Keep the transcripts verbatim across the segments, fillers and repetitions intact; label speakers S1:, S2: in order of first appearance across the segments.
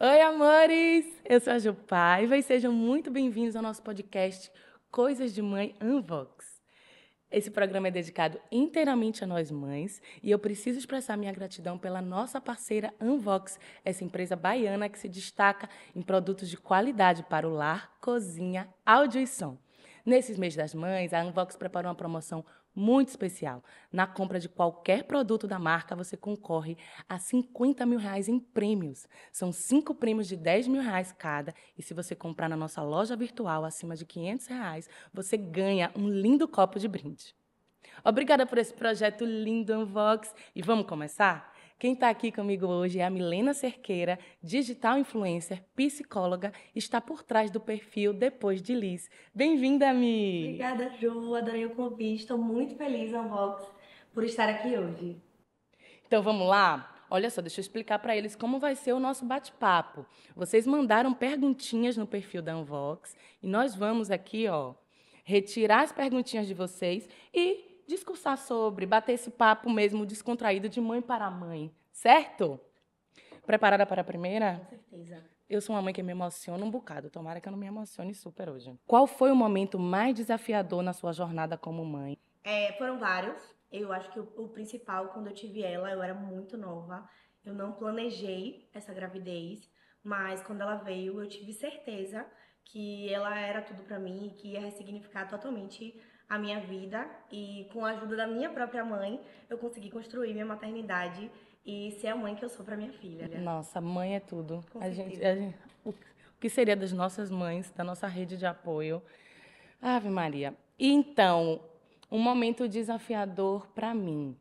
S1: Oi, amores! Eu sou a Ju Paiva e sejam muito bem-vindos ao nosso podcast Coisas de Mãe Unvox. Esse programa é dedicado inteiramente a nós mães e eu preciso expressar minha gratidão pela nossa parceira Unvox, essa empresa baiana que se destaca em produtos de qualidade para o lar, cozinha, áudio e som. Nesses meses das mães, a Unvox preparou uma promoção muito especial. Na compra de qualquer produto da marca, você concorre a cinquenta mil reais em prêmios. São cinco prêmios de dez mil reais cada. E se você comprar na nossa loja virtual acima de quinhentos reais, você ganha um lindo copo de brinde. Obrigada por esse projeto lindo, Unvox. E vamos começar? Quem está aqui comigo hoje é a Milena Cerqueira, digital influencer, psicóloga, está por trás do perfil Depois de Liz. Bem-vinda, Mi!
S2: Obrigada, Ju. Adorei o convite. Estou muito feliz, Unbox, por estar aqui hoje.
S1: Então vamos lá? Olha só, deixa eu explicar para eles como vai ser o nosso bate-papo. Vocês mandaram perguntinhas no perfil da Unvox e nós vamos aqui, ó, retirar as perguntinhas de vocês e discursar sobre, bater esse papo mesmo descontraído de mãe para mãe, certo? Preparada para a primeira?
S2: Com certeza.
S1: Eu sou uma mãe que me emociona um bocado, tomara que eu não me emocione super hoje. Qual foi o momento mais desafiador na sua jornada como mãe?
S2: É, foram vários. Eu acho que o, o principal, quando eu tive ela, eu era muito nova. Eu não planejei essa gravidez, mas quando ela veio, eu tive certeza que ela era tudo pra mim e que ia ressignificar totalmente a minha vida. E com a ajuda da minha própria mãe, eu consegui construir minha maternidade e ser a mãe que eu sou pra minha filha, né?
S1: Nossa, mãe é tudo.
S2: Com
S1: A gente,
S2: certeza.
S1: a gente- o que seria das nossas mães, da nossa rede de apoio? Ave Maria. E então, um momento desafiador para mim.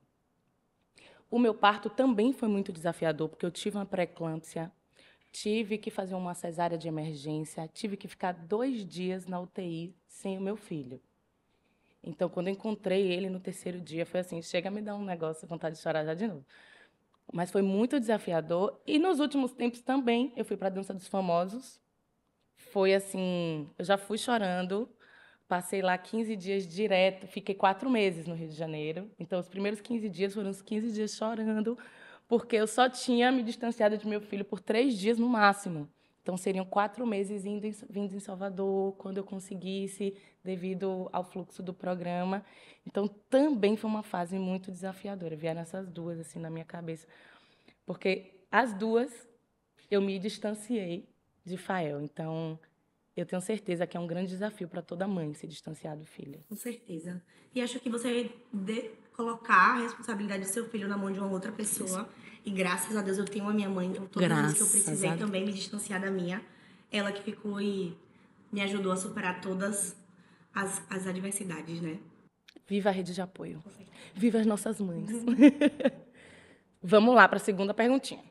S1: O meu parto também foi muito desafiador, porque eu tive uma pré-eclâmpsia, tive que fazer uma cesárea de emergência, tive que ficar dois dias na U T I sem o meu filho. Então, quando eu encontrei ele no terceiro dia, foi assim, chega a me dar um negócio, vontade de chorar já de novo. Mas foi muito desafiador. E nos últimos tempos também, eu fui para a Dança dos Famosos. Foi assim, eu já fui chorando. Passei lá quinze dias direto, fiquei quatro meses no Rio de Janeiro. Então, os primeiros quinze dias foram os quinze dias chorando, porque eu só tinha me distanciado de meu filho por três dias no máximo. Então, seriam quatro meses indo em, vindo em Salvador, quando eu conseguisse, devido ao fluxo do programa. Então, também foi uma fase muito desafiadora. Vieram essas duas assim na minha cabeça, porque as duas eu me distanciei de Fael. Então, eu tenho certeza que é um grande desafio para toda mãe se distanciar do filho.
S2: Com certeza. E acho que você de colocar a responsabilidade do seu filho na mão de uma outra pessoa. E graças a Deus eu tenho a minha mãe, então todas as vezes que eu
S1: Graças
S2: precisei
S1: a Deus.
S2: também me distanciar da minha, ela que ficou e me ajudou a superar todas as, as adversidades, né?
S1: Viva a rede de apoio.
S2: Com certeza.
S1: Viva as nossas mães. Vamos lá para a segunda perguntinha.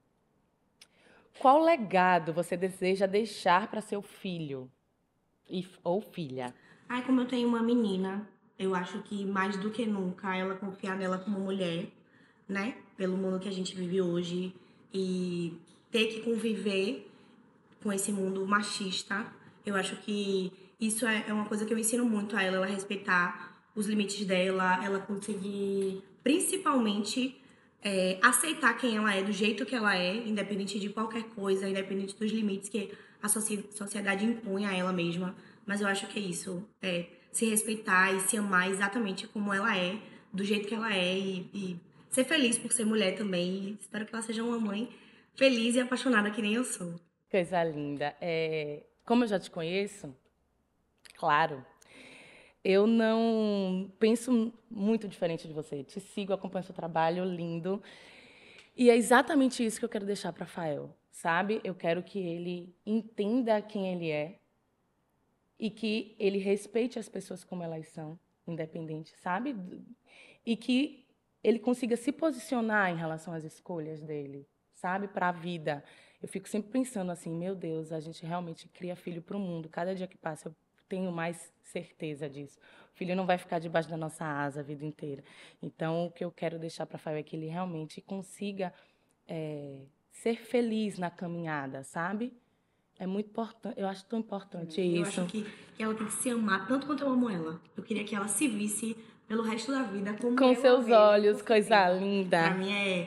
S1: Qual legado você deseja deixar para seu filho e, ou filha?
S2: Ai, como eu tenho uma menina, eu acho que mais do que nunca ela confiar nela como mulher, né? Pelo mundo que a gente vive hoje e ter que conviver com esse mundo machista. Eu acho que isso é é uma coisa que eu ensino muito a ela, ela respeitar os limites dela, ela conseguir, principalmente, é, aceitar quem ela é, do jeito que ela é, independente de qualquer coisa, independente dos limites que a soci- sociedade impõe a ela mesma. Mas eu acho que é isso, é se respeitar e se amar exatamente como ela é, do jeito que ela é e, e ser feliz por ser mulher também. E espero que ela seja uma mãe feliz e apaixonada que nem eu sou.
S1: Coisa linda. É, como eu já te conheço, claro, eu não penso muito diferente de você. Te sigo, acompanho seu trabalho, lindo. E é exatamente isso que eu quero deixar para Rafael, sabe? Eu quero que ele entenda quem ele é e que ele respeite as pessoas como elas são, independente, sabe? E que ele consiga se posicionar em relação às escolhas dele, sabe? Para a vida. Eu fico sempre pensando assim, meu Deus, a gente realmente cria filho para o mundo. Cada dia que passa eu tenho mais certeza disso. O filho não vai ficar debaixo da nossa asa a vida inteira. Então, o que eu quero deixar para Rafael é que ele realmente consiga é, ser feliz na caminhada, sabe? É muito importante, eu acho tão importante
S2: Eu acho
S1: isso.
S2: que, que ela tem que se amar tanto quanto eu amo ela. Eu queria que ela se visse pelo resto da vida como
S1: Com
S2: eu a
S1: seus
S2: vejo, com
S1: olhos, coisa
S2: certeza. Pra
S1: linda.
S2: mim é,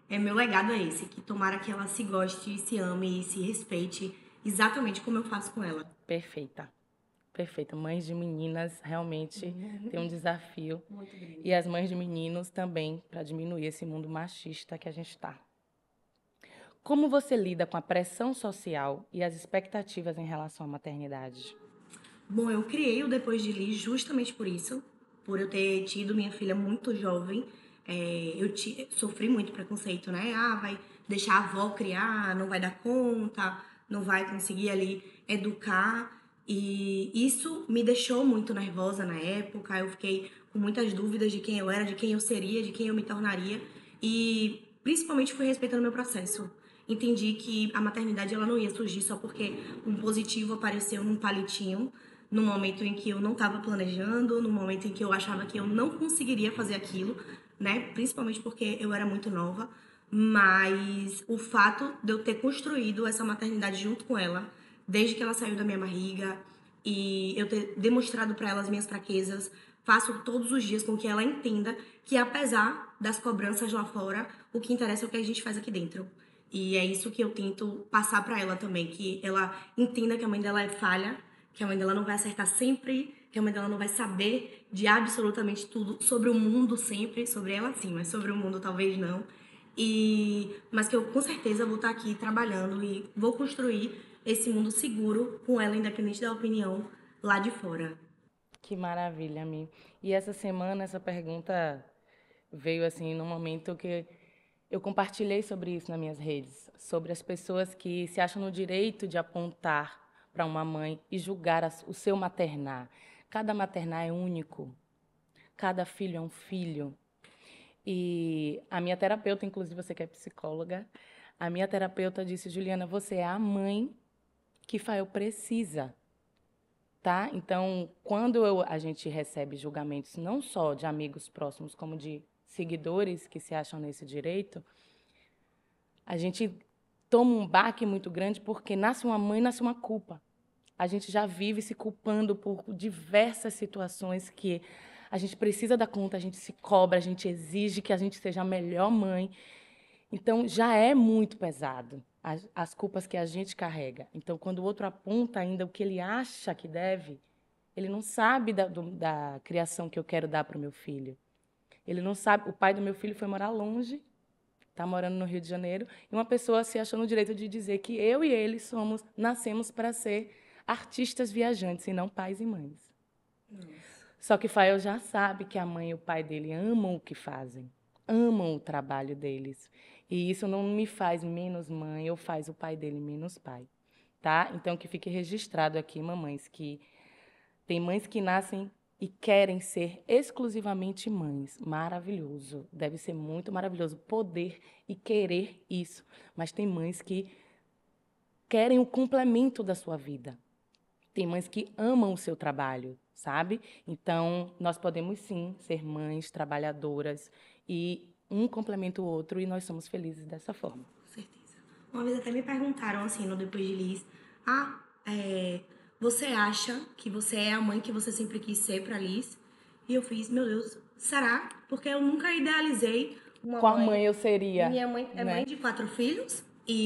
S2: É, meu legado é esse, que tomara que ela se goste, se ame e se respeite exatamente como eu faço com ela.
S1: Perfeita. Perfeita. Mães de meninas realmente têm um desafio.
S2: Muito grande.
S1: E as mães de meninos também, para diminuir esse mundo machista que a gente está. Como você lida com a pressão social e as expectativas em relação à maternidade?
S2: Bom, eu criei o Depois de Liz justamente por isso, por eu ter tido minha filha muito jovem. É, eu ti- sofri muito preconceito, né? Ah, vai deixar a avó criar, não vai dar conta, não vai conseguir ali educar. E isso me deixou muito nervosa na época. Eu fiquei com muitas dúvidas de quem eu era, de quem eu seria, de quem eu me tornaria. E principalmente fui respeitando meu processo. Entendi que a maternidade ela não ia surgir só porque um positivo apareceu num palitinho, no momento em que eu não estava planejando, no momento em que eu achava que eu não conseguiria fazer aquilo, né? Principalmente porque eu era muito nova. Mas o fato de eu ter construído essa maternidade junto com ela, desde que ela saiu da minha barriga, e eu ter demonstrado para ela as minhas fraquezas, faço todos os dias com que ela entenda que, apesar das cobranças lá fora, o que interessa é o que a gente faz aqui dentro. E é isso que eu tento passar para ela também, que ela entenda que a mãe dela é falha, que a mãe dela não vai acertar sempre, que a mãe dela não vai saber de absolutamente tudo sobre o mundo sempre, sobre ela sim, mas sobre o mundo talvez não. E mas que eu com certeza vou estar aqui trabalhando e vou construir esse mundo seguro com ela, independente da opinião lá de fora.
S1: Que maravilha, Mi. E essa semana essa pergunta veio assim num momento que eu compartilhei sobre isso nas minhas redes, sobre as pessoas que se acham no direito de apontar para uma mãe e julgar as- o seu maternar. Cada maternar é único, cada filho é um filho. E a minha terapeuta, inclusive você que é psicóloga, a minha terapeuta disse, Juliana, você é a mãe que Fael precisa. Tá? Então, quando eu- a gente recebe julgamentos não só de amigos próximos, como de seguidores que se acham nesse direito, a gente toma um baque muito grande porque nasce uma mãe, nasce uma culpa. A gente já vive se culpando por diversas situações que a gente precisa dar conta, a gente se cobra, a gente exige que a gente seja a melhor mãe. Então, já é muito pesado as, as culpas que a gente carrega. Então, quando o outro aponta ainda o que ele acha que deve, ele não sabe da, do- da criação que eu quero dar para o meu filho. Ele não sabe. O pai do meu filho foi morar longe, está morando no Rio de Janeiro, e uma pessoa se achou no direito de dizer que eu e ele somos, nascemos para ser artistas viajantes e não pais e mães. Só que Fael já sabe que a mãe e o pai dele amam o que fazem, amam o trabalho deles. E isso não me faz menos mãe ou faz o pai dele menos pai. Tá? Então, que fique registrado aqui, mamães, que tem mães que nascem e querem ser exclusivamente mães. Maravilhoso. Deve ser muito maravilhoso poder e querer isso. Mas tem mães que querem o complemento da sua vida. Tem mães que amam o seu trabalho, sabe? Então, nós podemos sim ser mães trabalhadoras e um complementa o outro e nós somos felizes dessa forma.
S2: Com certeza. Uma vez até me perguntaram assim, no Depois de Liz, ah, é, você acha que você é a mãe que você sempre quis ser pra Liz? E eu fiz, meu Deus, será? Porque eu nunca idealizei uma
S1: Qual
S2: mãe.
S1: mãe eu seria,
S2: Minha mãe é mãe
S1: né?
S2: de quatro filhos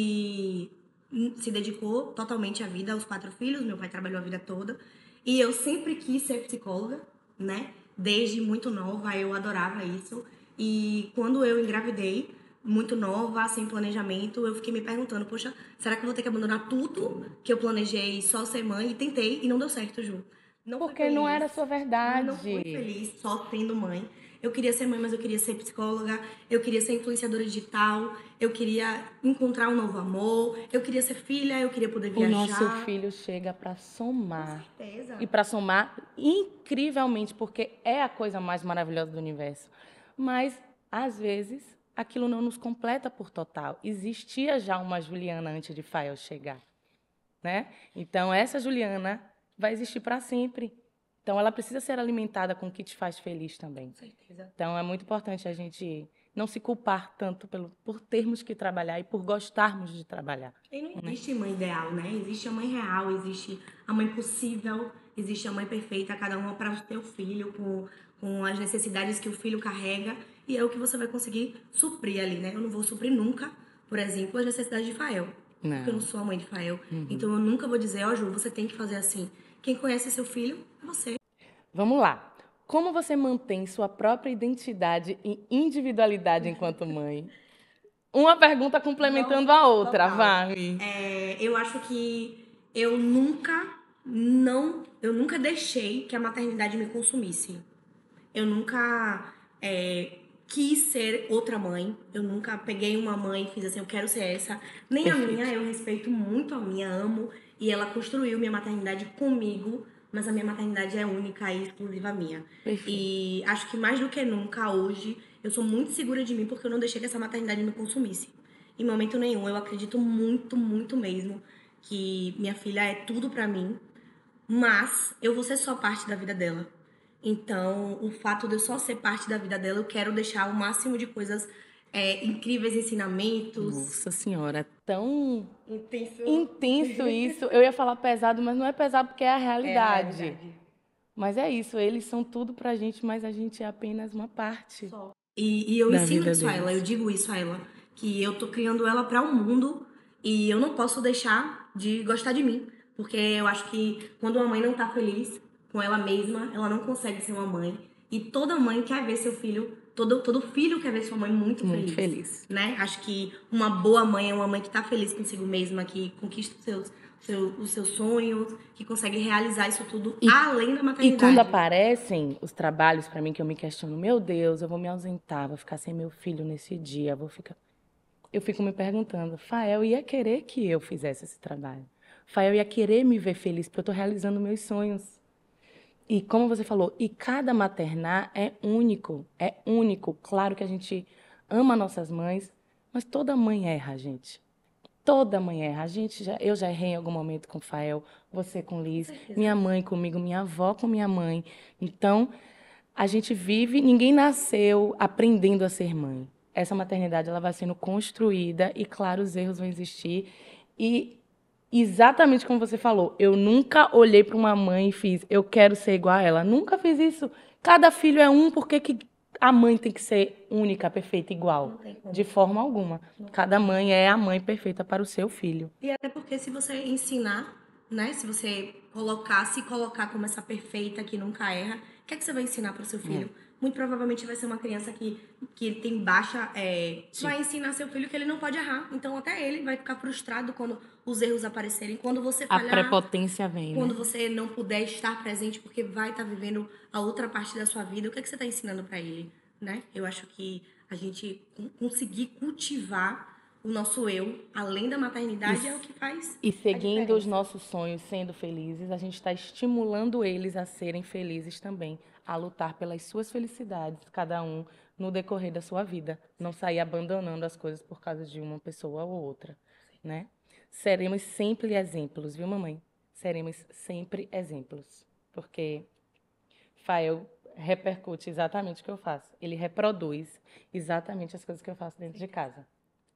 S2: e hum, se dedicou totalmente à vida, aos quatro filhos. Meu pai trabalhou a vida toda. E eu sempre quis ser psicóloga, né? Desde muito nova, eu adorava isso. E quando eu engravidei, muito nova, sem planejamento, eu fiquei me perguntando, poxa, será que eu vou ter que abandonar tudo que eu planejei só ser mãe? E tentei e não deu certo, Ju. Não fui
S1: Porque não era a
S2: feliz.
S1: sua
S2: Não fui
S1: verdade.
S2: feliz só sendo mãe. Eu queria ser mãe, mas eu queria ser psicóloga, eu queria ser influenciadora digital, eu queria encontrar um novo amor, eu queria ser filha, eu queria poder
S1: O nosso
S2: viajar.
S1: filho chega para
S2: Com
S1: somar. E
S2: certeza.
S1: para somar incrivelmente, porque é a coisa mais maravilhosa do universo. Mas, às vezes, aquilo não nos completa por total. Existia já uma Juliana antes de Fael chegar, né? Então, essa Juliana vai existir para sempre. Então, ela precisa ser alimentada com o que te faz feliz também.
S2: Com certeza.
S1: Então, é muito importante a gente não se culpar tanto pelo, por termos que trabalhar e por gostarmos de trabalhar,
S2: E não
S1: né?
S2: existe mãe ideal, né? Existe a mãe real, existe a mãe possível, existe a mãe perfeita, cada uma para o seu filho, com, com as necessidades que o filho carrega. e é o que você vai conseguir suprir ali, né? Eu não vou suprir nunca, por exemplo, as necessidades de Fael. Não. Porque eu não sou a mãe de Fael. Uhum. Então eu nunca vou dizer, ó, oh, Ju, você tem que fazer assim. Quem conhece seu filho é você.
S1: Vamos lá. Como você mantém sua própria identidade e individualidade enquanto mãe? Uma pergunta complementando não, a outra, vai.
S2: É, eu acho que eu nunca, não, eu nunca deixei que a maternidade me consumisse. Eu nunca é, quis ser outra mãe. Eu nunca peguei uma mãe e fiz assim, eu quero ser essa. Nem Perfeito. A minha, eu respeito muito a minha, amo. E ela construiu minha maternidade comigo, mas a minha maternidade é única e exclusiva minha. Perfeito. E acho que mais do que nunca hoje, eu sou muito segura de mim porque eu não deixei que essa maternidade me consumisse. Em momento nenhum, eu acredito muito, muito mesmo que minha filha é tudo pra mim, mas eu vou ser só parte da vida dela. Então, o fato de eu só ser parte da vida dela, eu quero deixar o máximo de coisas é, incríveis, ensinamentos.
S1: Nossa Senhora, tão intenso. intenso isso. Eu ia falar pesado, mas não é pesado porque é a realidade. É a realidade. Mas é isso, eles são tudo pra gente, mas a gente é apenas uma parte. Só.
S2: E, e eu ensino isso deles. a ela, eu digo isso a ela, que eu tô criando ela para o um mundo e eu não posso deixar de gostar de mim. Porque eu acho que quando uma mãe não tá feliz com ela mesma, ela não consegue ser uma mãe. E toda mãe quer ver seu filho, todo, todo filho quer ver sua mãe muito, muito feliz. feliz. Né? Acho que uma boa mãe é uma mãe que tá feliz consigo mesma, que conquista os seus, seu, os seus sonhos, que consegue realizar isso tudo e, além da maternidade.
S1: E quando aparecem os trabalhos para mim, que eu me questiono, meu Deus, eu vou me ausentar, vou ficar sem meu filho nesse dia, vou ficar... Eu fico me perguntando, Fael ia querer que eu fizesse esse trabalho. Fael ia querer me ver feliz, porque eu estou realizando meus sonhos. E como você falou, e cada maternar é único, é único. Claro que a gente ama nossas mães, mas toda mãe erra, gente. Toda mãe erra. A gente já, eu já errei em algum momento com o Fael, você com Liz, minha mãe comigo, minha avó com minha mãe. Então, a gente vive, ninguém nasceu aprendendo a ser mãe. Essa maternidade ela vai sendo construída e, claro, os erros vão existir. E, exatamente como você falou, eu nunca olhei para uma mãe e fiz, eu quero ser igual a ela. Nunca fiz isso. Cada filho é um, por que que a mãe tem que ser única, perfeita, igual? De forma alguma. Cada mãe é a mãe perfeita para o seu filho.
S2: E até porque se você ensinar, né? Se você colocar, se colocar como essa perfeita que nunca erra, o que é que você vai ensinar para o seu filho? É. Muito provavelmente vai ser uma criança que, que tem baixa... É, vai ensinar seu filho que ele não pode errar. Então até ele vai ficar frustrado quando os erros aparecerem. Quando você falhar...
S1: A prepotência vem,
S2: Quando
S1: né?
S2: você não puder estar presente porque vai estar vivendo a outra parte da sua vida, o que é que você está ensinando para ele? Né? Eu acho que a gente conseguir cultivar o nosso eu, além da maternidade, e, é o que faz
S1: E seguindo os nossos sonhos, sendo felizes, a gente está estimulando eles a serem felizes também, a lutar pelas suas felicidades, cada um no decorrer da sua vida. Não sair abandonando as coisas por causa de uma pessoa ou outra, né? Seremos sempre exemplos, viu, mamãe? Seremos sempre exemplos, porque Fael repercute exatamente o que eu faço. Ele reproduz exatamente as coisas que eu faço dentro de casa.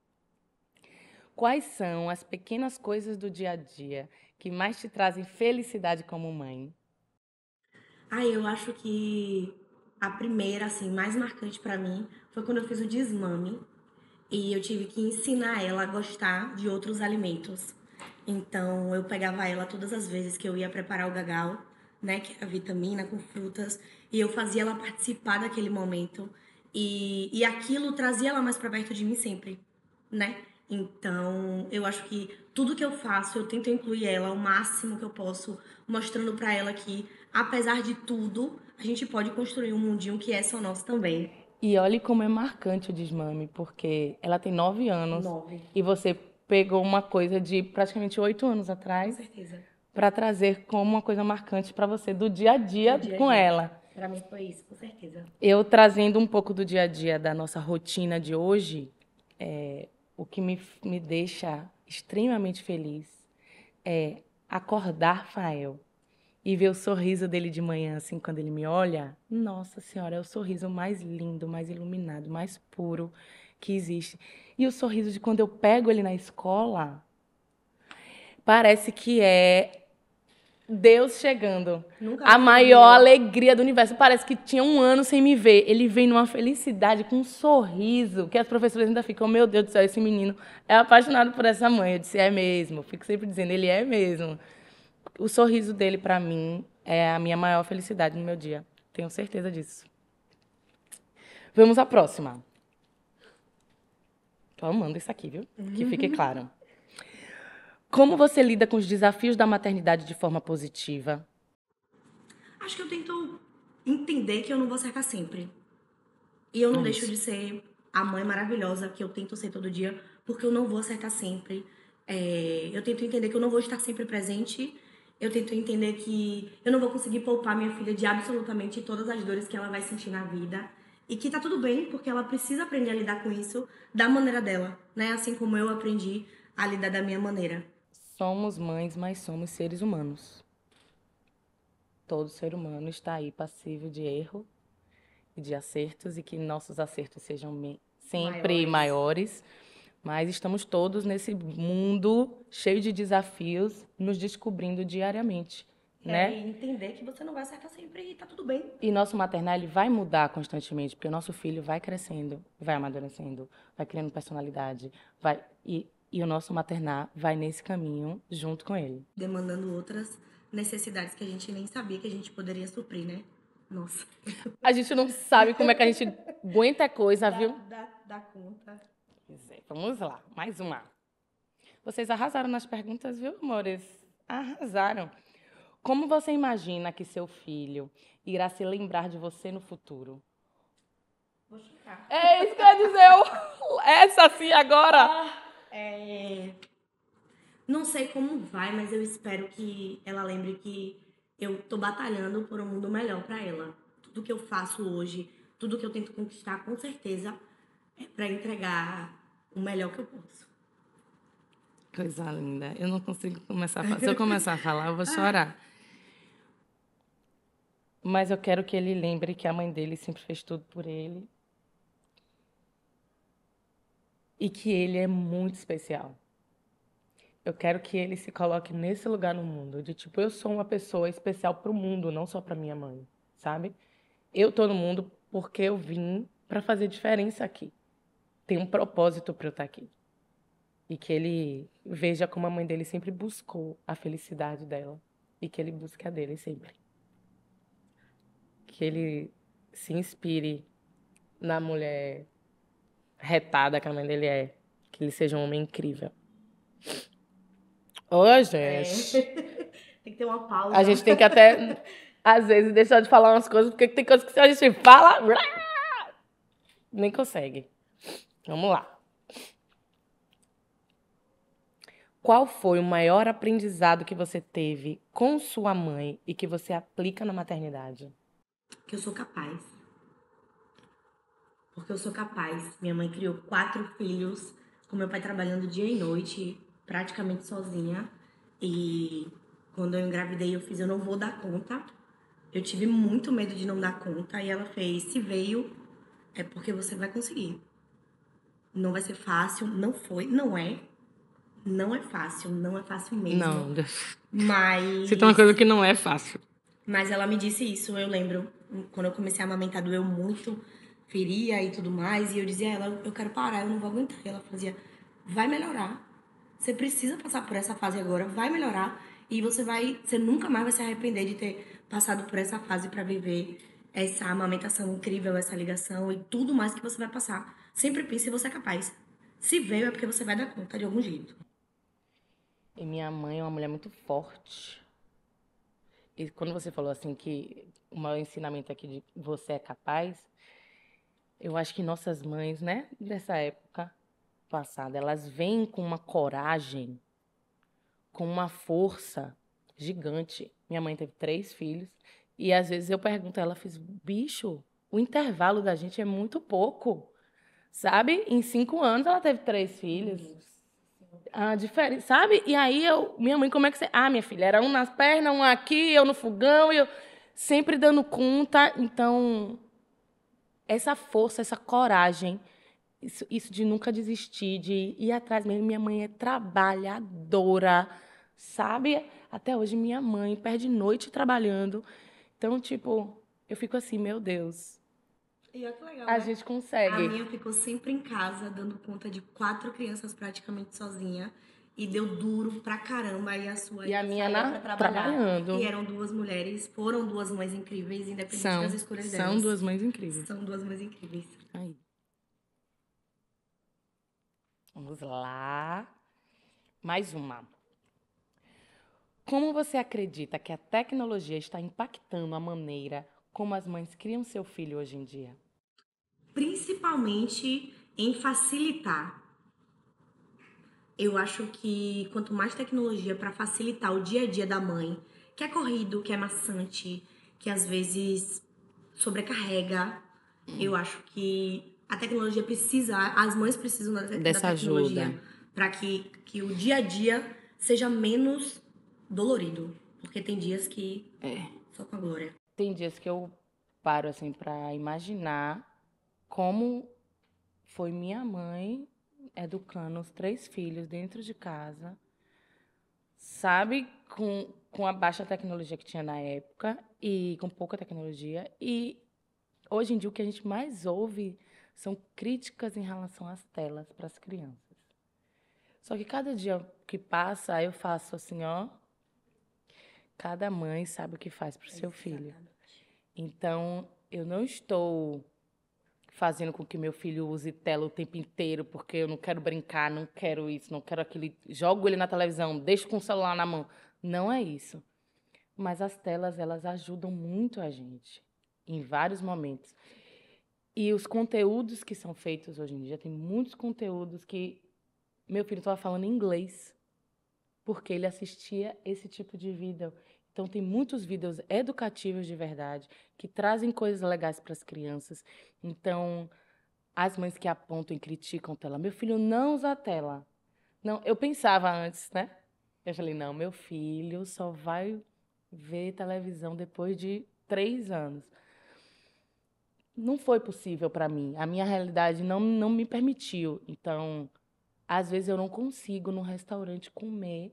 S1: Quais são as pequenas coisas do dia a dia que mais te trazem felicidade como mãe?
S2: Ah, eu acho que a primeira, assim, mais marcante para mim foi quando eu fiz o desmame e eu tive que ensinar ela a gostar de outros alimentos. Então, eu pegava ela todas as vezes que eu ia preparar o gagal, né, que é a vitamina com frutas, e eu fazia ela participar daquele momento. E, e aquilo trazia ela mais para perto de mim sempre, né? Então, eu acho que tudo que eu faço, eu tento incluir ela ao máximo que eu posso, mostrando para ela que, apesar de tudo, a gente pode construir um mundinho que é só nosso também.
S1: E olhe como é marcante o desmame, porque ela tem nove anos.
S2: Nove.
S1: E você pegou uma coisa de praticamente oito anos atrás.
S2: Com certeza.
S1: Para trazer como uma coisa marcante para você do dia a dia, dia, -a -dia. com ela.
S2: Para mim foi isso, com certeza.
S1: Eu trazendo um pouco do dia a dia da nossa rotina de hoje, é, o que me, me deixa extremamente feliz é acordar Fael e ver o sorriso dele de manhã, assim, quando ele me olha. Nossa Senhora, é o sorriso mais lindo, mais iluminado, mais puro que existe. E o sorriso de quando eu pego ele na escola, parece que é Deus chegando.
S2: Nunca
S1: A
S2: vi
S1: maior
S2: ele.
S1: alegria do universo. Parece que tinha um ano sem me ver. Ele vem numa felicidade, com um sorriso, que as professoras ainda ficam, meu Deus do céu, esse menino é apaixonado por essa mãe. Eu disse, é mesmo. Fico sempre dizendo, ele é mesmo. O sorriso dele, pra mim, é a minha maior felicidade no meu dia. Tenho certeza disso. Vamos à próxima. Tô amando isso aqui, viu? Que fique claro. Como você lida com os desafios da maternidade de forma positiva?
S2: Acho que eu tento entender que eu não vou acertar sempre. E eu não
S1: É
S2: deixo
S1: isso.
S2: de ser a mãe maravilhosa que eu tento ser todo dia, porque eu não vou acertar sempre. É, eu tento entender que eu não vou estar sempre presente. Eu tento entender que eu não vou conseguir poupar minha filha de absolutamente todas as dores que ela vai sentir na vida. E que tá tudo bem, porque ela precisa aprender a lidar com isso da maneira dela, né? Assim como eu aprendi a lidar da minha maneira.
S1: Somos mães, mas somos seres humanos. Todo ser humano está aí passível de erro e de acertos, e que nossos acertos sejam me- sempre
S2: Maiores.
S1: maiores, mas estamos todos nesse mundo cheio de desafios, nos descobrindo diariamente,
S2: É,
S1: né?
S2: e entender que você não vai acertar sempre e tá tudo bem.
S1: E nosso maternal ele vai mudar constantemente, porque o nosso filho vai crescendo, vai amadurecendo, vai criando personalidade, vai e, e o nosso maternar vai nesse caminho junto com ele.
S2: Demandando outras necessidades que a gente nem sabia que a gente poderia suprir, né? Nossa.
S1: A gente não sabe como é que a gente aguenta coisa, viu?
S2: Dá, dá conta.
S1: Pois é, vamos lá, mais uma. Vocês arrasaram nas perguntas, viu, amores? Arrasaram. Como você imagina que seu filho irá se lembrar de você no futuro?
S2: Vou chutar.
S1: É isso que eu ia dizer. eu- Essa sim agora.
S2: É, não sei como vai, mas eu espero que ela lembre que eu tô batalhando por um mundo melhor pra ela. Tudo que eu faço hoje, tudo que eu tento conquistar, com certeza, é pra entregar o melhor que eu posso.
S1: Coisa linda. Eu não consigo começar a falar. Se eu começar a falar, eu vou chorar. Mas eu quero que ele lembre que a mãe dele sempre fez tudo por ele. E que ele é muito especial. Eu quero que ele se coloque nesse lugar no mundo, de tipo, eu sou uma pessoa especial pro mundo, não só pra minha mãe, sabe? Eu tô no mundo porque eu vim pra fazer diferença aqui. Tem um propósito pra eu estar aqui. E que ele veja como a mãe dele sempre buscou a felicidade dela e que ele busque a dele sempre. Que ele se inspire na mulher retada que a mãe dele é, que ele seja um homem incrível. Ô, gente.
S2: Tem que ter uma pausa.
S1: A gente tem que até, às vezes, deixar de falar umas coisas, porque tem coisas que se a gente fala, nem consegue. Vamos lá. Qual foi o maior aprendizado que você teve com sua mãe e que você aplica na maternidade?
S2: Que eu sou capaz. Porque eu sou capaz. Minha mãe criou quatro filhos, com meu pai trabalhando dia e noite, praticamente sozinha. E quando eu engravidei, eu fiz, eu não vou dar conta. Eu tive muito medo de não dar conta. E ela fez, se veio, é porque você vai conseguir. Não vai ser fácil, não foi, não é. Não é fácil, não é fácil mesmo.
S1: Não,
S2: Mas.
S1: se tem uma coisa que não é fácil.
S2: Mas ela me disse isso, eu lembro. Quando eu comecei a amamentar, doeu muito, feria e tudo mais. E eu dizia a ela, eu quero parar, eu não vou aguentar. E ela fazia, vai melhorar. Você precisa passar por essa fase agora, vai melhorar. E você vai, você nunca mais vai se arrepender de ter passado por essa fase para viver essa amamentação incrível, essa ligação e tudo mais que você vai passar. Sempre pense se você é capaz. Se veio é porque você vai dar conta de algum jeito.
S1: E minha mãe é uma mulher muito forte. E quando você falou assim que o maior ensinamento aqui de você é capaz, eu acho que nossas mães, né, dessa época passada, elas vêm com uma coragem, com uma força gigante. Minha mãe teve três filhos e às vezes eu pergunto a ela, fiz, bicho, o intervalo da gente é muito pouco, sabe? Em cinco anos ela teve três filhos. Ah, diferente, sabe? E aí eu, minha mãe, como é que você... Ah, minha filha, era um nas pernas, um aqui, eu no fogão, e eu sempre dando conta. Então, essa força, essa coragem, isso, isso de nunca desistir, de ir atrás mesmo. Minha mãe é trabalhadora, sabe? Até hoje, minha mãe perde noite trabalhando. Então, tipo, eu fico assim, meu Deus,
S2: E olha que legal,
S1: a
S2: né?
S1: gente
S2: A
S1: consegue.
S2: minha ficou sempre em casa, dando conta de quatro crianças praticamente sozinha. E deu duro pra caramba. E a sua
S1: E a
S2: ainda
S1: minha
S2: saía
S1: na,
S2: pra trabalhar. E
S1: trabalhando.
S2: eram duas mulheres, foram duas mães incríveis, independente das
S1: São,
S2: escolhas
S1: são
S2: delas.
S1: duas mães incríveis.
S2: São duas mães incríveis.
S1: Aí, vamos lá. Mais uma. Como você acredita que a tecnologia está impactando a maneira como as mães criam seu filho hoje em dia?
S2: Principalmente em facilitar. Eu acho que quanto mais tecnologia para facilitar o dia a dia da mãe, que é corrido, que é maçante, que às vezes sobrecarrega, eu acho que a tecnologia precisa, as mães precisam da, te- da
S1: Dessa ajuda.
S2: tecnologia para que, que o dia a dia seja menos dolorido. Porque tem dias que só com a glória.
S1: Tem dias que eu paro assim para imaginar como foi minha mãe educando os três filhos dentro de casa, sabe, com, com a baixa tecnologia que tinha na época e com pouca tecnologia. E hoje em dia o que a gente mais ouve são críticas em relação às telas para as crianças. Só que cada dia que passa, eu faço assim, ó, cada mãe sabe o que faz para o seu filho. Então, eu não estou fazendo com que meu filho use tela o tempo inteiro, porque eu não quero brincar, não quero isso, não quero aquilo. Jogo ele na televisão, deixo com o celular na mão. Não é isso. Mas as telas, elas ajudam muito a gente, em vários momentos. E os conteúdos que são feitos hoje em dia, tem muitos conteúdos que meu filho estava falando em inglês, porque ele assistia esse tipo de vídeo. Então, tem muitos vídeos educativos de verdade, que trazem coisas legais para as crianças. Então, as mães que apontam e criticam a tela, meu filho não usa a tela. Não, eu pensava antes, né? Eu falei, não, meu filho só vai ver televisão depois de três anos. Não foi possível para mim. A minha realidade não, não me permitiu. Então, às vezes eu não consigo no restaurante comer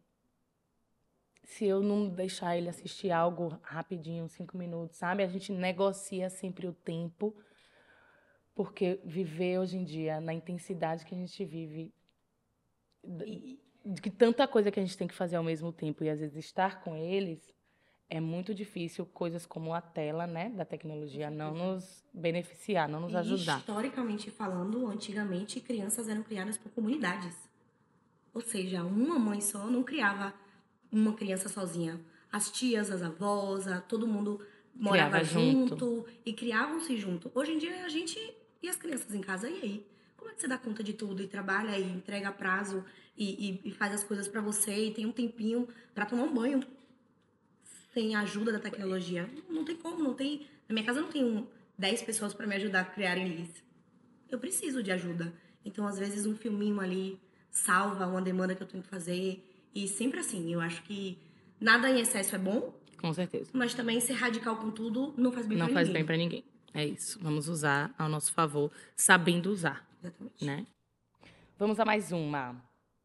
S1: se eu não deixar ele assistir algo rapidinho, cinco minutos, sabe? A gente negocia sempre o tempo, porque viver hoje em dia, na intensidade que a gente vive,
S2: E,
S1: de que tanta coisa que a gente tem que fazer ao mesmo tempo e às vezes estar com eles, é muito difícil coisas como a tela, né, da tecnologia não nos beneficiar, não nos
S2: e
S1: ajudar.
S2: historicamente falando, antigamente crianças eram criadas por comunidades. Ou seja, uma mãe só não criava uma criança sozinha. As tias, as avós, a- todo mundo morava
S1: Criava junto.
S2: junto e criavam-se junto. Hoje em dia a gente e as crianças em casa, e aí? Como é que você dá conta de tudo e trabalha e entrega a prazo e, e- e faz as coisas pra você e tem um tempinho pra tomar um banho sem a ajuda da tecnologia? Não, não tem como, não tem. Na minha casa não tem um, dez pessoas pra me ajudar a criar Liz. Eu preciso de ajuda. Então, às vezes, um filminho ali salva uma demanda que eu tenho que fazer. E sempre assim, eu acho que nada em excesso é bom,
S1: Com certeza.
S2: mas também ser radical com tudo não faz bem
S1: Não
S2: pra
S1: faz bem
S2: ninguém.
S1: para ninguém. É isso. Vamos usar ao nosso favor, sabendo usar,
S2: Exatamente.
S1: né? Vamos a mais uma.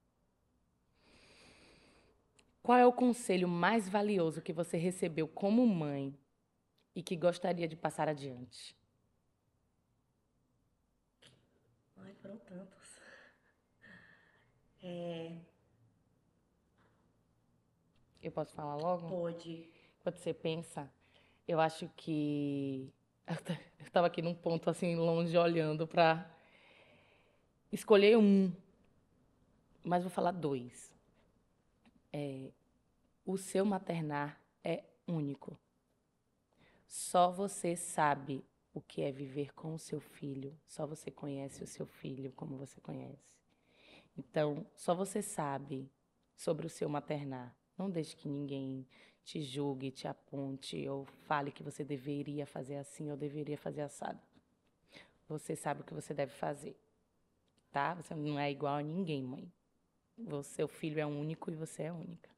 S1: Qual é o conselho mais valioso que você recebeu como mãe e que gostaria de passar adiante?
S2: Ai, foram tantos.
S1: Eu posso falar logo?
S2: Pode.
S1: Quando você pensa, eu acho que eu estava aqui num ponto assim longe olhando para escolher um, mas vou falar dois. O seu maternar é único. Só você sabe o que é viver com o seu filho. Só você conhece o seu filho como você conhece. Então, só você sabe sobre o seu maternar. Não deixe que ninguém te julgue, te aponte ou fale que você deveria fazer assim ou deveria fazer assado. Você sabe o que você deve fazer, tá? Você não é igual a ninguém, mãe. O seu filho é único e você é única.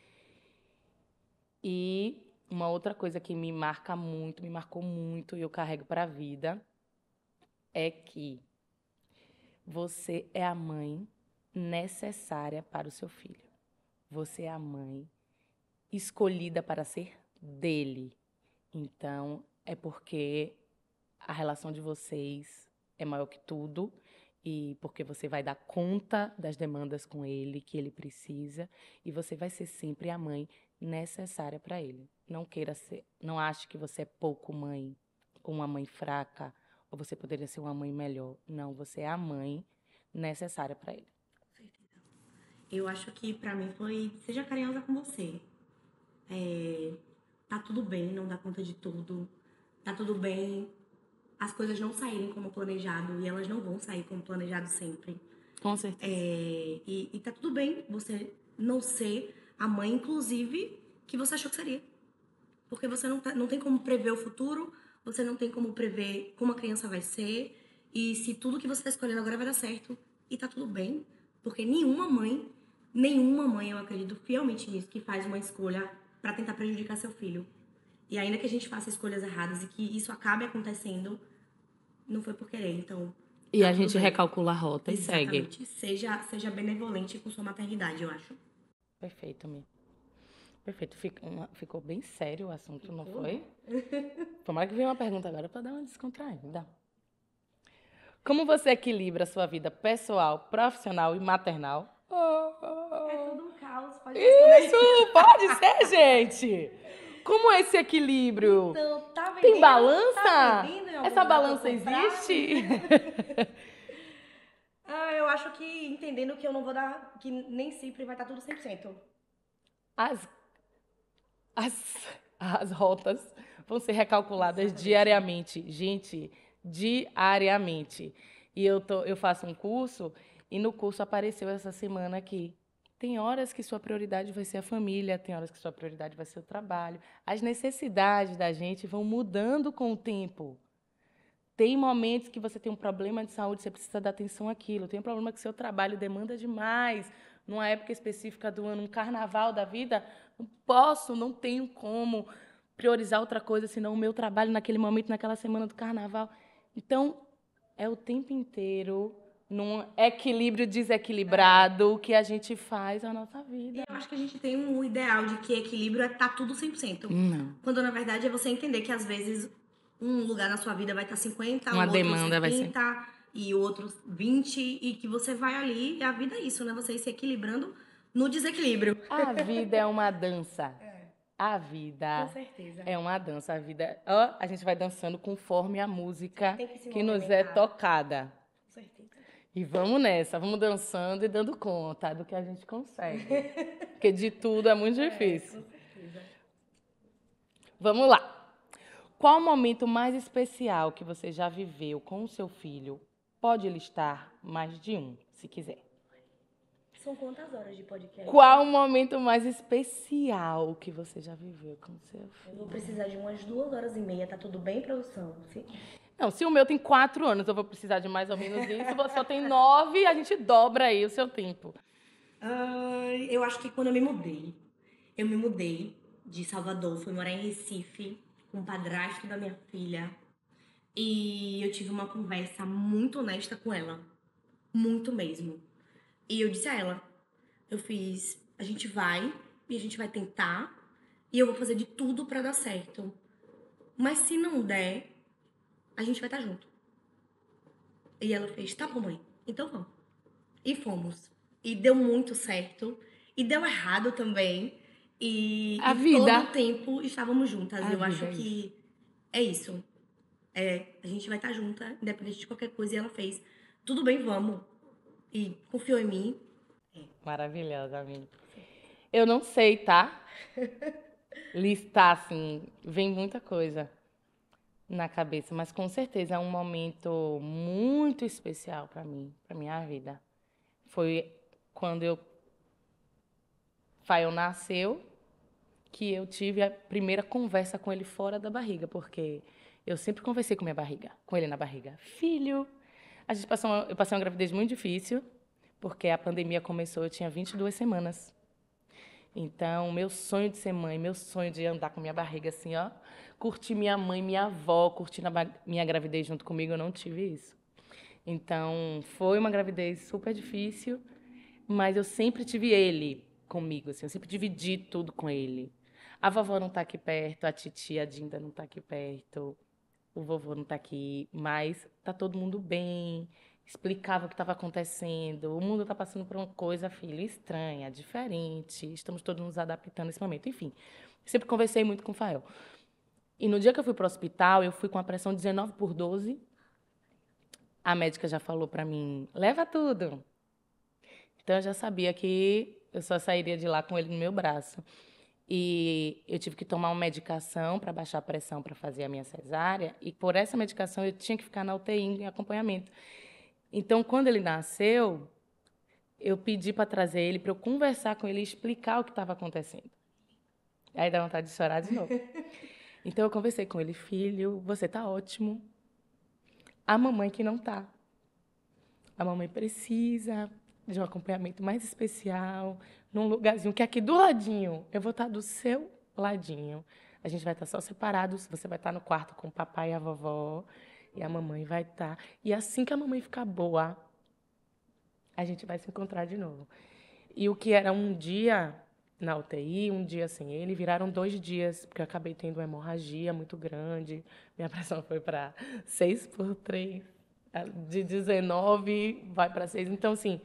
S1: E uma outra coisa que me marca muito, me marcou muito e eu carrego para a vida é que você é a mãe necessária para o seu filho. você é a mãe escolhida para ser dele. Então, é porque a relação de vocês é maior que tudo e porque você vai dar conta das demandas com ele, que ele precisa, e você vai ser sempre a mãe necessária para ele. Não queira ser, não ache que você é pouco mãe, ou uma mãe fraca, ou você poderia ser uma mãe melhor. Não, você é a mãe necessária para ele.
S2: Eu acho que pra mim foi, seja carinhosa com você. É, tá tudo bem, não dá conta de tudo. Tá tudo bem as coisas não saírem como planejado e elas não vão sair como planejado sempre.
S1: Com certeza.
S2: É, e, e tá tudo bem você não ser a mãe, inclusive, que você achou que seria. Porque você não, tá, não tem como prever o futuro, você não tem como prever como a criança vai ser e se tudo que você tá escolhendo agora vai dar certo. E tá tudo bem, porque nenhuma mãe, nenhuma mãe, eu acredito fielmente nisso, que faz uma escolha pra tentar prejudicar seu filho. E ainda que a gente faça escolhas erradas e que isso acabe acontecendo, não foi por querer, então...
S1: E
S2: tá
S1: a
S2: tudo
S1: gente
S2: bem.
S1: recalcula a rota e segue.
S2: Exatamente. Seja, seja benevolente com sua maternidade, eu acho.
S1: Perfeito, Mi. Perfeito. Fica- uma- Ficou bem sério o assunto, não foi? Tomara que venha uma pergunta agora para dar uma descontraída. Como você equilibra a sua vida pessoal, profissional e maternal?
S2: É tudo um caos, pode ser.
S1: Isso, pode ser, gente! Como é esse equilíbrio?
S2: Então, tá vendendo?
S1: Tem balança?
S2: Tá vendendo em algum
S1: Essa
S2: lugar
S1: balança
S2: pra eu comprar?
S1: existe?
S2: Ah, eu acho que entendendo que eu não vou dar, que nem sempre vai estar tudo cem por cento.
S1: As, as, as rotas vão ser recalculadas
S2: Exatamente.
S1: diariamente. Gente, diariamente. E eu, tô, eu faço um curso, e no curso apareceu essa semana aqui. Tem horas que sua prioridade vai ser a família, tem horas que sua prioridade vai ser o trabalho. As necessidades da gente vão mudando com o tempo. Tem momentos que você tem um problema de saúde, você precisa dar atenção àquilo. Tem um problema que seu trabalho demanda demais. Numa época específica do ano, um carnaval da vida, não posso, não tenho como priorizar outra coisa, senão o meu trabalho naquele momento, naquela semana do carnaval. Então, é o tempo inteiro, num equilíbrio desequilibrado, que a gente faz a nossa
S2: E
S1: vida.
S2: eu acho que a gente tem um ideal de que equilíbrio é estar tudo cem por cento.
S1: Não.
S2: Quando, na verdade, é você entender que, às vezes, um lugar na sua vida vai estar cinquenta,
S1: Uma
S2: o outro
S1: demanda vai ser-
S2: setenta, e o outro vinte, e que você vai ali, e a vida é isso, né? Você ir se equilibrando no desequilíbrio.
S1: A vida é uma dança. A
S2: Com
S1: vida
S2: certeza.
S1: é uma dança. A vida, ó, a gente vai dançando conforme a música
S2: Tem que se
S1: que nos é
S2: movimentar.
S1: tocada.
S2: Com certeza.
S1: E vamos nessa, vamos dançando e dando conta do que a gente consegue. Porque de tudo é muito difícil.
S2: Com certeza.
S1: Vamos lá. Qual o momento mais especial que você já viveu com o seu filho? Pode listar mais de um, se quiser.
S2: São quantas horas de podcast?
S1: Qual o momento mais especial que você já viveu com o seu filho?
S2: Eu vou precisar de umas duas horas e meia, tá tudo bem, produção? Sim.
S1: Não, se o meu tem quatro anos, eu vou precisar de mais ou menos isso. Se você só tem nove, a gente dobra aí o seu tempo.
S2: Ah, eu acho que quando eu me mudei, eu me mudei de Salvador, fui morar em Recife com o padrasto da minha filha. E eu tive uma conversa muito honesta com ela. Muito mesmo. E eu disse a ela, eu fiz, a gente vai e a gente vai tentar e eu vou fazer de tudo pra dar certo. Mas se não der, a gente vai estar junto. E ela fez, tá bom, mãe, então vamos. E fomos. E deu muito certo. E deu errado também. E,
S1: A
S2: e
S1: vida.
S2: todo o tempo estávamos juntas.
S1: A
S2: eu
S1: vida
S2: acho
S1: é
S2: que é isso. É, a gente vai estar junta, independente de qualquer coisa. E ela fez, tudo bem, vamos. E confiou em mim.
S1: Maravilhosa, amiga. Eu não sei, tá? Listar, assim, vem muita coisa na cabeça, mas com certeza é um momento muito especial para mim, para minha vida. Foi quando eu Fael nasceu que eu tive a primeira conversa com ele fora da barriga, porque eu sempre conversei com minha barriga, com ele na barriga. Filho, a gente passou uma, eu passei uma gravidez muito difícil, porque a pandemia começou, eu tinha vinte e duas semanas. Então, meu sonho de ser mãe, meu sonho de andar com minha barriga assim, ó, curtir minha mãe, minha avó, curtindo a ba- minha gravidez junto comigo, eu não tive isso. Então, foi uma gravidez super difícil, mas eu sempre tive ele comigo, assim, eu sempre dividi tudo com ele. A vovó não está aqui perto, a titia Dinda não está aqui perto, o vovô não está aqui, mas está todo mundo bem. Explicava o que estava acontecendo. O mundo está passando por uma coisa, filho, estranha, diferente. Estamos todos nos adaptando nesse momento. Enfim, sempre conversei muito com o Fael. E no dia que eu fui para o hospital, eu fui com a pressão dezenove por doze. A médica já falou para mim, leva tudo. Então, eu já sabia que eu só sairia de lá com ele no meu braço. E eu tive que tomar uma medicação para baixar a pressão para fazer a minha cesárea. E por essa medicação, eu tinha que ficar na U T I em acompanhamento. Então, quando ele nasceu, eu pedi para trazer ele, para eu conversar com ele e explicar o que estava acontecendo. Aí dá vontade de chorar de novo. Então, eu conversei com ele, filho, você está ótimo. A mamãe que não está. A mamãe precisa de um acompanhamento mais especial, num lugarzinho que aqui do ladinho, eu vou estar do seu ladinho. A gente vai estar só separados, você vai estar no quarto com o papai e a vovó, e a mamãe vai estar. E assim que a mamãe ficar boa, a gente vai se encontrar de novo. E o que era um dia na U T I, um dia sem ele, viraram dois dias, porque eu acabei tendo uma hemorragia muito grande. Minha pressão foi para seis por três. De dezenove vai para seis. Então, assim,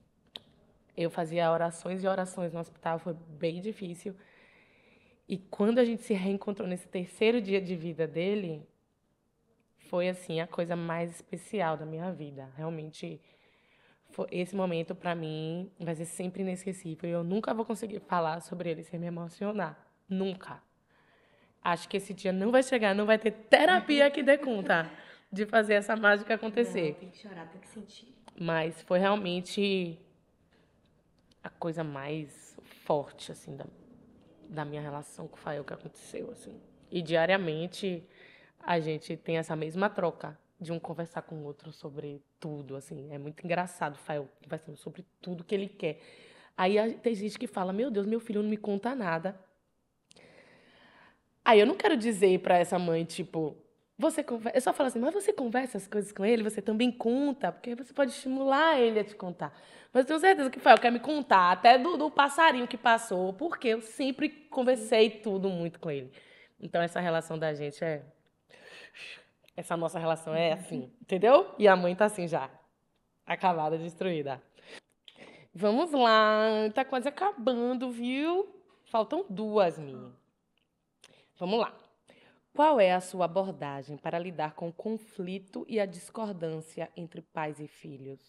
S1: eu fazia orações e orações no hospital, foi bem difícil. E quando a gente se reencontrou nesse terceiro dia de vida dele, foi, assim, a coisa mais especial da minha vida. Realmente, foi, esse momento, para mim, vai ser sempre inesquecível. Eu nunca vou conseguir falar sobre ele sem me emocionar. Nunca. Acho que esse dia não vai chegar, não vai ter terapia que dê conta de fazer essa mágica acontecer.
S2: Não, tem que chorar, tem que sentir.
S1: Mas foi realmente a coisa mais forte, assim, da, da minha relação com o Fael que aconteceu, assim. E diariamente a gente tem essa mesma troca de um conversar com o outro sobre tudo, assim. É muito engraçado o Fael conversando sobre tudo que ele quer. Aí tem gente que fala, meu Deus, meu filho não me conta nada. Aí eu não quero dizer para essa mãe, tipo, você conversa. Eu só falo assim, mas você conversa as coisas com ele, você também conta, porque você pode estimular ele a te contar. Mas eu tenho certeza que o Fael quer me contar, até do, do passarinho que passou, porque eu sempre conversei tudo muito com ele. Então essa relação da gente é. Essa nossa relação é assim, entendeu? E a mãe tá assim já, acabada, destruída. Vamos lá, tá quase acabando, viu? Faltam duas, minhas. Vamos lá. Qual é a sua abordagem para lidar com o conflito e a discordância entre pais e filhos?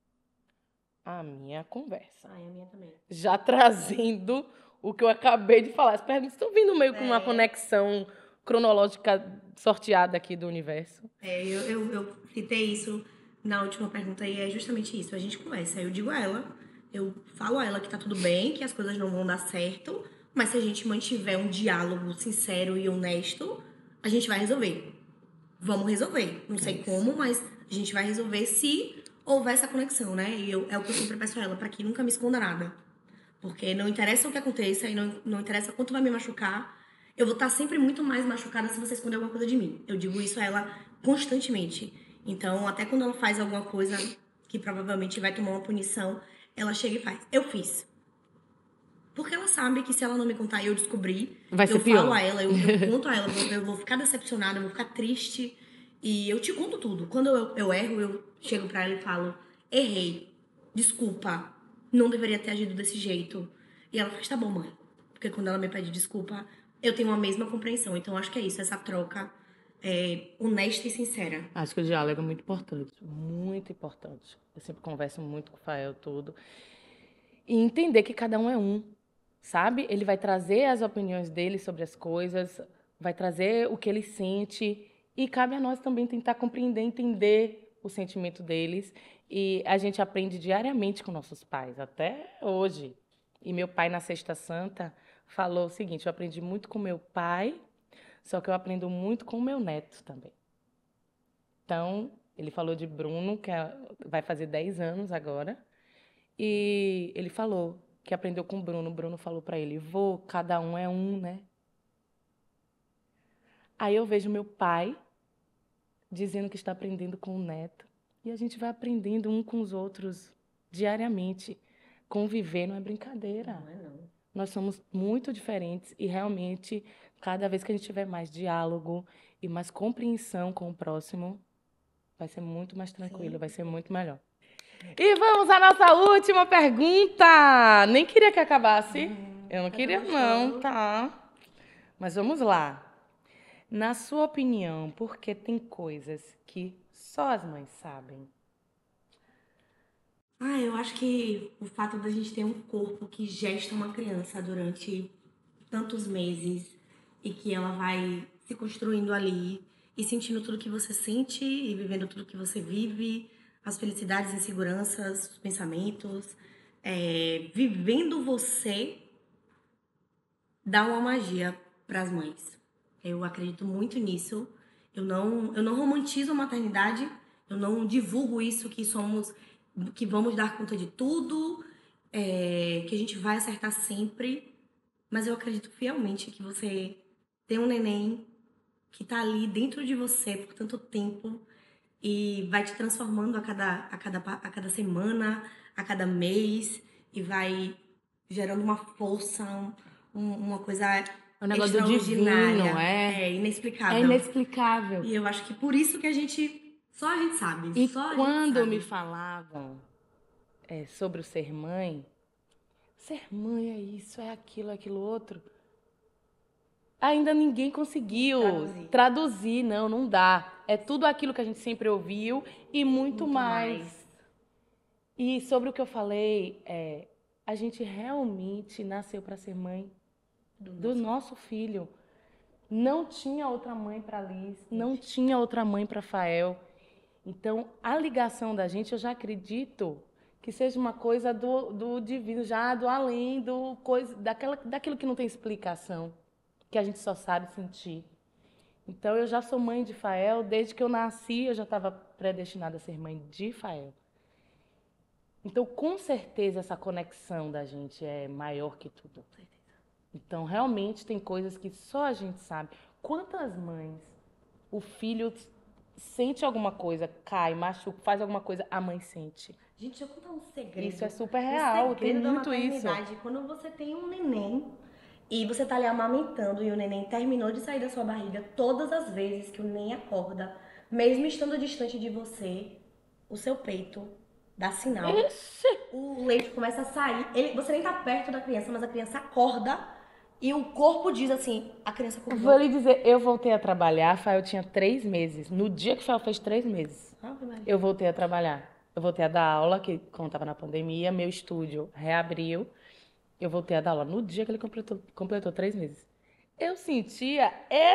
S1: A minha conversa.
S2: Ai, a minha também.
S1: Já trazendo o que eu acabei de falar. As perguntas estão vindo meio com uma
S2: É.
S1: conexão cronológica sorteada aqui do universo.
S2: É, eu, eu, eu citei isso na última pergunta e é justamente isso. A gente conversa. Eu digo a ela, eu falo a ela que tá tudo bem, que as coisas não vão dar certo, mas se a gente mantiver um diálogo sincero e honesto, a gente vai resolver. Vamos resolver. Não sei
S1: Isso.
S2: como, mas a gente vai resolver se houver essa conexão, né? E eu, é o que eu sempre peço a ela, pra que nunca me esconda nada. Porque não interessa o que aconteça e não, não interessa quanto vai me machucar, eu vou estar sempre muito mais machucada se você esconder alguma coisa de mim. Eu digo isso a ela constantemente. Então, até quando ela faz alguma coisa que provavelmente vai tomar uma punição, ela chega e faz. Eu fiz. Porque ela sabe que se ela não me contar e eu descobrir,
S1: Vai ser
S2: eu
S1: pior.
S2: falo a ela, eu, eu conto a ela, eu vou ficar decepcionada, eu vou ficar triste. E eu te conto tudo. Quando eu, eu erro, eu chego pra ela e falo, errei, desculpa, não deveria ter agido desse jeito. E ela faz, tá bom, mãe. Porque quando ela me pede desculpa, eu tenho a mesma compreensão. Então, acho que é isso, essa troca é, honesta e sincera.
S1: Acho que o diálogo é muito importante, muito importante. Eu sempre converso muito com o Fael, tudo. E entender que cada um é um, sabe? Ele vai trazer as opiniões dele sobre as coisas, vai trazer o que ele sente, e cabe a nós também tentar compreender, entender o sentimento deles. E a gente aprende diariamente com nossos pais, até hoje. E meu pai, na Sexta Santa, falou o seguinte, eu aprendi muito com meu pai, só que eu aprendo muito com o meu neto também. Então, ele falou de Bruno, que é- vai fazer dez anos agora, e ele falou que aprendeu com o Bruno. O Bruno falou para ele, vô, cada um é um, né? Aí eu vejo meu pai dizendo que está aprendendo com o neto. E a gente vai aprendendo um com os outros diariamente. conviver não é brincadeira.
S3: Não é não.
S1: Nós somos muito diferentes e realmente, cada vez que a gente tiver mais diálogo e mais compreensão com o próximo, vai ser muito mais tranquilo,
S2: Sim.
S1: vai ser muito melhor. E vamos à nossa última pergunta. Nem queria que acabasse.
S2: Uhum.
S1: Eu não
S2: Tá
S1: queria
S2: gostoso.
S1: não, tá? Mas vamos lá. Na sua opinião, por que tem coisas que só as mães sabem?
S2: Ah, eu acho que o fato da gente ter um corpo que gesta uma criança durante tantos meses e que ela vai se construindo ali e sentindo tudo que você sente e vivendo tudo que você vive, as felicidades, inseguranças, os pensamentos, é, vivendo você dá uma magia para as mães. Eu acredito muito nisso. Eu não, eu não romantizo a maternidade, eu não divulgo isso que somos, que vamos dar conta de tudo, é, que a gente vai acertar sempre, mas eu acredito fielmente que você tem um neném que tá ali dentro de você por tanto tempo e vai te transformando a cada, a cada, a cada semana, a cada mês e vai gerando uma força, um- uma coisa
S1: É um negócio do
S2: extraordinária.
S1: divino, é?
S2: É
S1: É
S2: inexplicável.
S1: inexplicável.
S2: E eu acho que por isso que a gente, só a gente sabe,
S1: E
S2: só a gente
S1: quando
S2: sabe.
S1: me falavam é, sobre o ser mãe, ser mãe é isso, é aquilo, é aquilo outro, ainda ninguém conseguiu
S2: Traduzir.
S1: traduzir, não, não dá. É tudo aquilo que a gente sempre ouviu e muito,
S2: Muito
S1: mais.
S2: mais.
S1: E sobre o que eu falei, é, a gente realmente nasceu para ser mãe do nosso filho. Não tinha outra mãe para Liz, não tinha outra mãe para Fael. Então, a ligação da gente, eu já acredito que seja uma coisa do, do divino, já do além, do coisa, daquela, daquilo que não tem explicação, que a gente só sabe sentir. Então, eu já sou mãe de Fael, desde que eu nasci, eu já estava predestinada a ser mãe de Fael. Então, com certeza, essa conexão da gente é maior que tudo. Então, realmente, tem coisas que só a gente sabe. Quantas mães o filho sente alguma coisa, cai, machuca, faz alguma coisa, a mãe sente.
S2: Gente, deixa eu contar um segredo.
S1: Isso é super
S2: Um
S1: real, tem
S2: segredo da
S1: muito isso.
S2: maternidade. Quando você tem um neném e você tá ali amamentando e o neném terminou de sair da sua barriga, todas as vezes que o neném acorda, mesmo estando distante de você, o seu peito dá sinal.
S1: Ixi.
S2: O leite começa a sair. Ele, você nem tá perto da criança, mas a criança acorda e o corpo diz assim, a criança acordou.
S1: Vou lhe dizer, eu voltei a trabalhar, Fael tinha três meses. No dia que Fael fez três meses,
S2: Ave Maria.
S1: eu voltei a trabalhar. Eu voltei a dar aula, que como estava na pandemia, meu estúdio reabriu. Eu voltei a dar aula no dia que ele completou, completou três meses. Eu sentia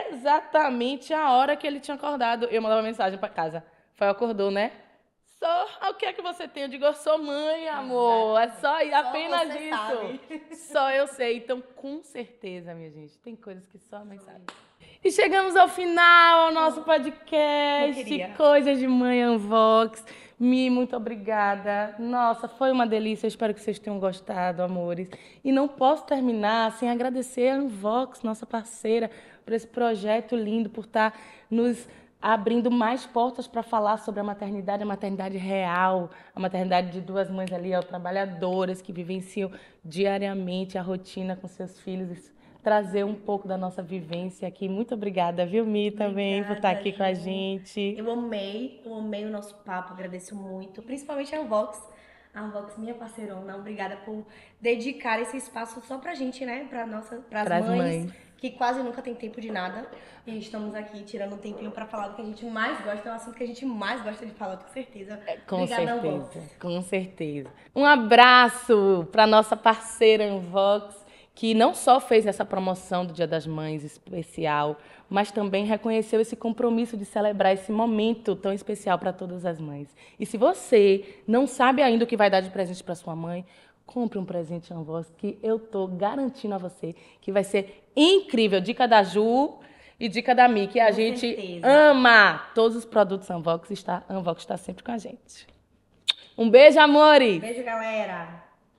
S1: exatamente a hora que ele tinha acordado. Eu mandava mensagem para casa. Fael acordou, né? Só o que é que você tem? Eu digo, eu sou mãe, amor. É só,
S2: Só
S1: apenas
S2: você
S1: isso.
S2: sabe.
S1: Só eu sei. Então, com certeza, minha gente, tem coisas que só a mãe sabe. E chegamos ao final do nosso
S2: Não
S1: podcast,
S2: queria.
S1: Coisas de Mãe Unvox. Mi, muito obrigada. Nossa, foi uma delícia. Eu espero que vocês tenham gostado, amores. E não posso terminar sem agradecer a Unvox, nossa parceira, por esse projeto lindo, por estar nos abrindo mais portas para falar sobre a maternidade, a maternidade real, a maternidade de duas mães ali, ó, trabalhadoras que vivenciam diariamente a rotina com seus filhos, trazer um pouco da nossa vivência aqui. Muito obrigada, viu, Mi, também, por estar
S2: Obrigada,
S1: aqui com a
S2: Ju.
S1: gente.
S2: Eu amei, eu amei o nosso papo, agradeço muito, principalmente a Unvox, a Unvox, minha parceirona, obrigada por dedicar esse espaço só pra gente, né, pra nossa, pras
S1: Pras
S2: mães,
S1: mães.
S2: que quase nunca tem tempo de nada, e estamos aqui tirando um tempinho pra falar do que a gente mais gosta, é um assunto que a gente mais gosta de falar, com certeza.
S1: Com
S2: Obrigada, Unvox.
S1: certeza, com certeza. Um abraço para nossa parceira Unvox, que não só fez essa promoção do Dia das Mães especial, mas também reconheceu esse compromisso de celebrar esse momento tão especial para todas as mães. E se você não sabe ainda o que vai dar de presente para sua mãe, compre um presente Unvox, que eu tô garantindo a você que vai ser incrível. Dica da Ju e dica da Mi, que a
S2: Com
S1: gente
S2: certeza.
S1: ama todos os produtos Unvox, está, Unvox está sempre com a gente. Um beijo, amores!
S2: Beijo, galera!